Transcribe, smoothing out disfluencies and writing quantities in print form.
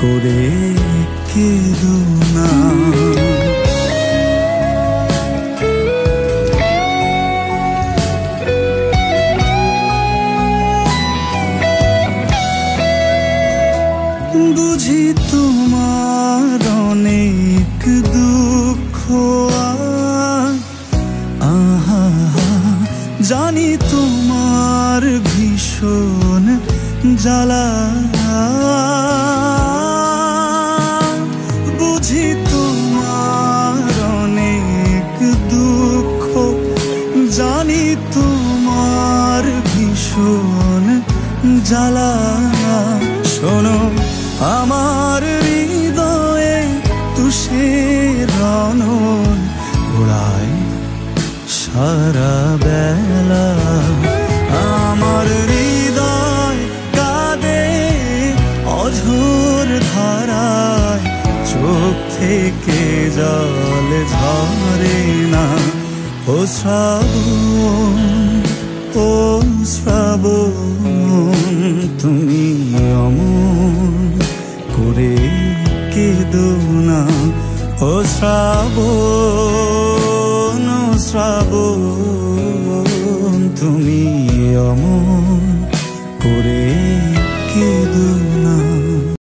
করে কেঁদো না। বুঝি তোমার অনেক দুঃখ, আহা জানি তোমার ভীষণ জ্বালা। বুঝি তোমার অনেক দুঃখ, জানি তোমার ভীষণ জ্বালা। শোনো আমার হৃদয়ে তুষের রণন ঘোড়ায় সারা বেলা। আমার হৃদয় কাঁদে অঝোর ধারায়, চোখ থেকে জল ঝরে না। ও শ্রাবণ, ও শ্রাবণ, তুমি অমন করে কেঁদো না। ও শ্রাবণ, ও শ্রাবণ, তুমি অমন